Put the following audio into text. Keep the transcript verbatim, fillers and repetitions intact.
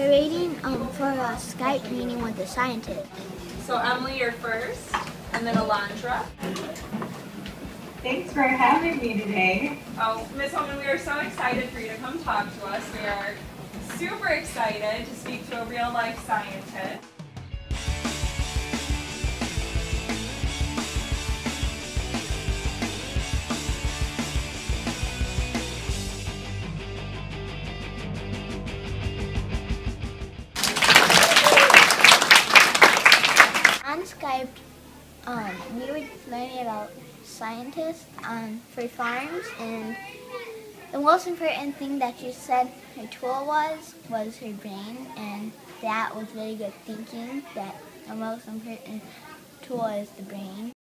We're waiting um, for a Skype meeting with the scientist. So Emily, you're first, and then Alondra. Thanks for having me today. Oh, Miz Holman, we are so excited for you to come talk to us. We are super excited to speak to a real-life scientist. On Skype, um, we were learning about scientists um, for farms, and the most important thing that she said her tool was was her brain, and that was really good thinking, that the most important tool is the brain.